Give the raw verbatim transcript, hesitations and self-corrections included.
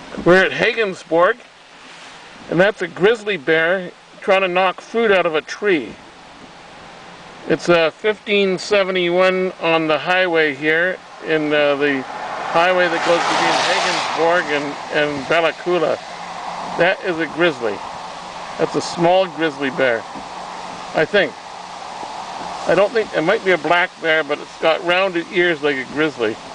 We're at Hagensborg, and that's a grizzly bear trying to knock fruit out of a tree. It's a fifteen seventy-one on the highway here, in uh, the highway that goes between Hagensborg and, and Coola. That is a grizzly. That's a small grizzly bear, I think. I don't think, it might be a black bear, but it's got rounded ears like a grizzly.